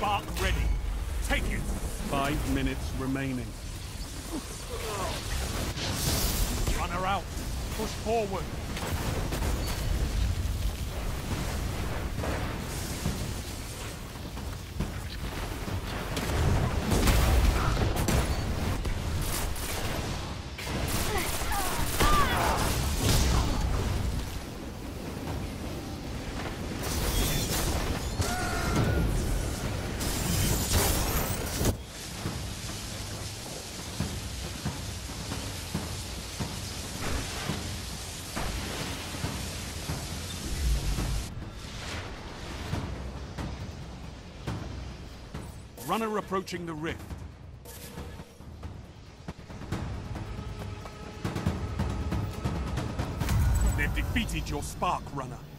Spark ready. Take it. 5 minutes remaining. Runner out. Push forward. Runner approaching the rift. They've defeated your Spark, Runner.